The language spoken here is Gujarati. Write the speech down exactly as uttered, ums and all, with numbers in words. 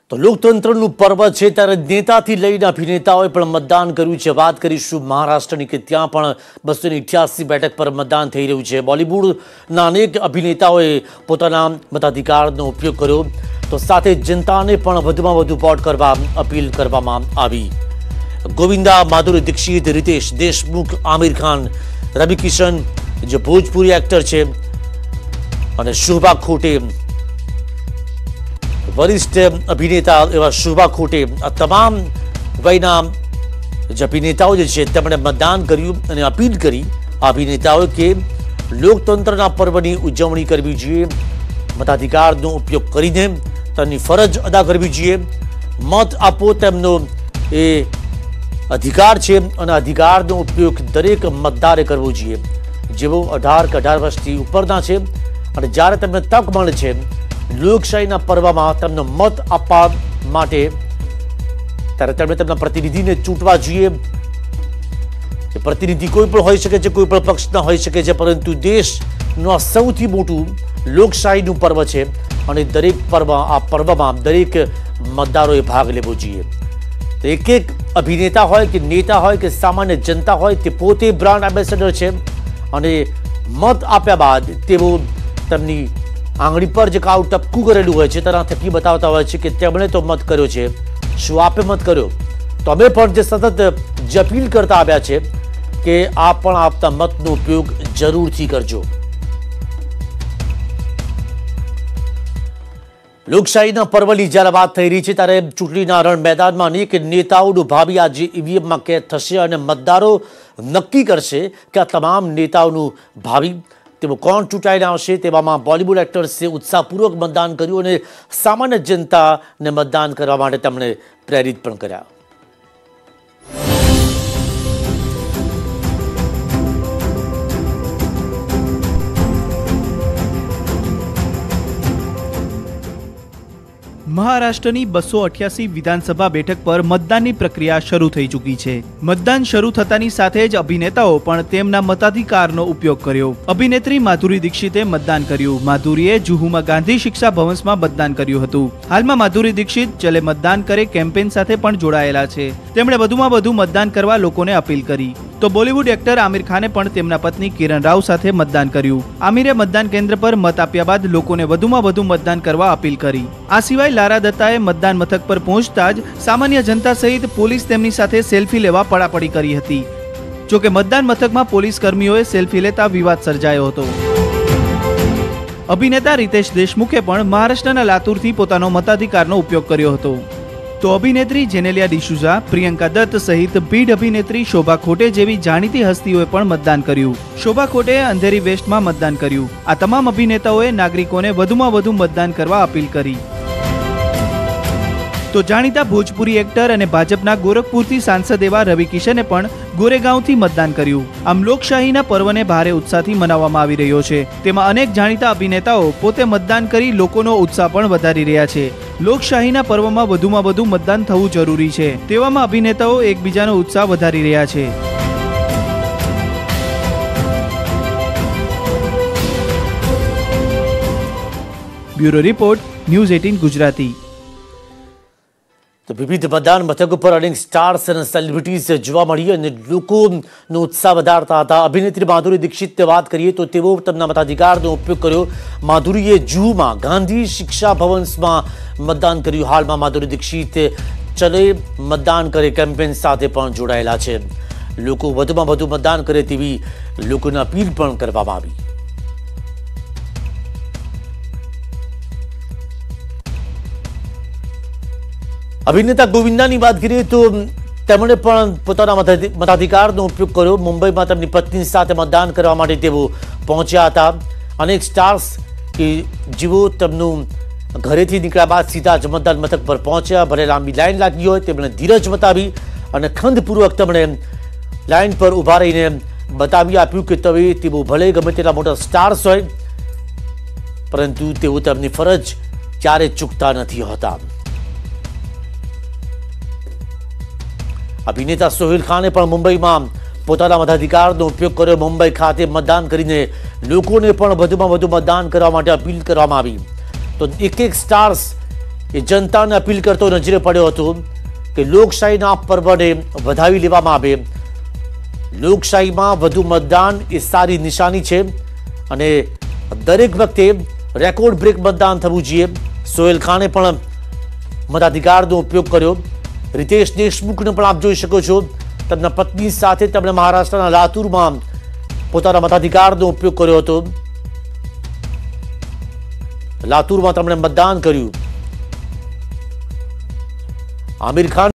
તો લોકતંત્રનું પર્વ છે ત્યારે નેતાથી લઈને અભિનેતાઓએ પણ મતદાન કર્યું છે। વાત કરીશું મહારાષ્ટ્રની કે ત્યાં પણ બસો અઠ્યાસી બેઠક પર મતદાન થઈ રહ્યું છે। બોલિવૂડના અનેક અભિનેતાઓએ પોતાના મતાધિકારનો ઉપયોગ કર્યો તો સાથે જનતાને પણ વધુમાં વધુ વોટ કરવા અપીલ કરવામાં આવી। ગોવિંદા, માધુરી દીક્ષિત, રિતેશ દેશમુખ, આમિર ખાન, રવિ કિશન જે ભોજપુરી એક્ટર છે અને શોભા ખોટે વરિષ્ઠ અભિનેતા એવા શોભા ખોટે આ તમામ વયના જે અભિનેતાઓ જે છે તેમણે મતદાન કર્યું અને અપીલ કરી અભિનેતાઓએ કે લોકતંત્રના પર્વની ઉજવણી કરવી જોઈએ, મતાધિકારનો ઉપયોગ કરીને તેની ફરજ અદા કરવી જોઈએ, મત આપો તેમનો એ અધિકાર છે અને અધિકારનો ઉપયોગ દરેક મતદારે કરવો જોઈએ જેઓ અઢાર કે અઢાર વર્ષથી ઉપરના છે અને જ્યારે તેમને તક મળે છે લોકશાહીના પર્વમાં તેમનો મત આપવા માટે ત્યારે તેમણે તેમના પ્રતિનિધિને ચૂંટવા જોઈએ। પ્રતિનિધિ કોઈ પણ હોઈ શકે છે, કોઈ પણ પક્ષના હોઈ શકે છે, પરંતુ દેશનું આ સૌથી મોટું લોકશાહીનું પર્વ છે અને દરેક પર્વ આ પર્વમાં દરેક મતદારોએ ભાગ લેવો જોઈએ। તો એક એક અભિનેતા હોય કે નેતા હોય કે સામાન્ય જનતા હોય તે પોતે બ્રાન્ડ એમ્બેસેડર છે અને મત આપ્યા બાદ તેઓ તેમની આંગળી પર જે કાળું ટપકું કરેલું હોય છે તેના થકી બતાવતા હોય છે કે તેમણે તો મત કર્યો છે, શું આપે મત કર્યો? તો અમે પણ જે સતત જે અપીલ કરતા આવ્યા છે કે આપ પણ આપતા મતનો ઉપયોગ જરૂરથી કરજો। લોકશાહીના પર્વની જ્યારે વાત થઈ રહી છે ત્યારે ચૂંટણીના રણ મેદાનમાં અનેક નેતાઓનું ભાવિ આજે ઈવીએમમાં કેદ થશે અને મતદારો નક્કી કરશે કે આ તમામ નેતાઓનું ભાવિ તેઓ કોણ ચૂંટાઈને આવશે। તેવામાં બોલિવૂડ એક્ટર્સે ઉત્સાહપૂર્વક મતદાન કર્યું અને સામાન્ય જનતાને મતદાન કરવા માટે તેમણે પ્રેરિત પણ કર્યા। મહારાષ્ટ્રની બસો અઠ્યાસી વિધાનસભા બેઠક પર મતદાનની પ્રક્રિયા શરૂ થઈ ચૂકી છે। મતદાન શરૂ થતાની સાથે જ અભિનેતાઓ પણ તેમના મતાધિકારનો ઉપયોગ કર્યો। અભિનેત્રી માધુરી દીક્ષિતે મતદાન કર્યું। માધુરીએ જુહુમાં ગાંધી શિક્ષા ભવનમાં મતદાન કર્યું હતું। હાલમાં માધુરી દીક્ષિત ચલે મતદાન કરે કેમ્પેન સાથે પણ જોડાયેલા છે। તેમણે વધુમાં વધુ મતદાન કરવા લોકોને અપીલ કરી। તો બોલિવૂડ એક્ટર આમિર ખાને પણ તેમના પત્ની કિરણ રાવ સાથે મતદાન કર્યું। આમિરે મતદાન કેન્દ્ર પર મત આપ્યા બાદ લોકોને વધુમાં વધુ મતદાન કરવા અપીલ કરી। આ સિવાય લારા દત્તાએ મતદાન મથક પર પહોંચતા જ સામાન્ય જનતા સહિત પોલીસ તેમની સાથે સેલ્ફી લેવા પડાપડી કરી હતી। જોકે મતદાન મથકમાં પોલીસ કર્મીઓએ સેલ્ફી લેતા વિવાદ સર્જાયો હતો। અભિનેતા રિતેશ દેશમુખે પણ મહારાષ્ટ્રના લાતુરથી પોતાનો મતાધિકારનો ઉપયોગ કર્યો હતો। તો અભિનેત્રી જેનેલિયા ડિસૂઝા, પ્રિયંકા દત્ત સહિત ભીડ અભિનેત્રી શોભા ખોટે જેવી જાણીતી હસ્તીઓએ પણ મતદાન કર્યું। શોભા ખોટેએ અંધેરી વેસ્ટમાં મતદાન કર્યું। આ તમામ અભિનેતાઓએ નાગરિકોને વધુમાં વધુ મતદાન કરવા અપીલ કરી। તો જાણીતા ભોજપુરી એક્ટર અને ભાજપના ગોરખપુરથી સાંસદ એવા રવિ કિશને પણ ગોરેગાંવથી મતદાન કર્યું। આમ લોકશાહીના પર્વને ભારે ઉત્સાહથી મનાવવામાં આવી રહ્યો છે। તેમાં અનેક જાણીતા અભિનેતાઓ પોતે મતદાન કરી લોકોનો ઉત્સાહ પણ વધારી રહ્યા છે। લોકશાહીના પર્વમાં વધુમાં વધુ મતદાન થવું જરૂરી છે, તેવામાં અભિનેતાઓ એકબીજાનો ઉત્સાહ વધારી રહ્યા છે। બ્યુરો રિપોર્ટ, ન્યૂઝ અઠ્ઠાવીસ ગુજરાતી। તો વિવિધ મતદાન મથકો પર અનેક સ્ટાર્સ અને સેલિબ્રિટીઝ જોવા મળી અને લોકોનો ઉત્સાહ વધારતા હતા। અભિનેત્રી માધુરી દીક્ષિતની વાત કરીએ તો તેઓ તેમના મતાધિકારનો ઉપયોગ કર્યો। માધુરીએ જુહુમાં ગાંધી શિક્ષા ભવનમાં મતદાન કર્યું। હાલમાં માધુરી દીક્ષિત ચલે મતદાન કરે કેમ્પેન સાથે પણ જોડાયેલા છે। લોકો વધુમાં વધુ મતદાન કરે તેવી લોકોને અપીલ પણ કરવામાં આવી। અભિનેતા ગોવિંદાની વાત કરીએ તો તેમણે પણ પોતાના મતાધિકારનો ઉપયોગ કર્યો। મુંબઈમાં તેમની પત્ની સાથે મતદાન કરવા માટે તેઓ પહોંચ્યા હતા। અનેક સ્ટાર્સ કે જેઓ તેમનું ઘરેથી નીકળ્યા બાદ સીધા જ મતદાન મથક પર પહોંચ્યા। ભલે લાંબી લાઈન લાગી હોય તેમણે ધીરજ બતાવી અને ખંતપૂર્વક તેમણે લાઈન પર ઊભા રહીને બતાવી આપ્યું કે તમે તેઓ ભલે ગમે તેટલા મોટા સ્ટાર્સ હોય પરંતુ તેઓ તેમની ફરજ ક્યારે ચૂકતા નથી હોતા। અભિનેતા સોહેલ ખાને પણ મુંબઈમાં પોતાના મતાધિકારનો ઉપયોગ કર્યો। મુંબઈ ખાતે મતદાન કરીને લોકોને પણ વધુમાં વધુ મતદાન કરવા માટે અપીલ કરવામાં આવી। તો એક એક સ્ટાર્સ એ જનતાને અપીલ કરતો નજરે પડ્યો હતો કે લોકશાહીના પર્વને વધાવી લેવામાં આવે. લોકશાહીમાં વધુ મતદાન એ સારી નિશાની છે અને દરેક વખતે રેકોર્ડ બ્રેક મતદાન થવું જોઈએ. સોહેલ ખાને પણ મતાધિકારનો ઉપયોગ કર્યો. રિતેશ દેશમુખને પણ આપ જોઈ શકો છો, તેમના પત્ની સાથે તેમણે મહારાષ્ટ્રના લાતુરમાં પોતાના મતાધિકારનો ઉપયોગ કર્યો હતો. લાતુરમાં તેમણે મતદાન કર્યું. આમિર ખાન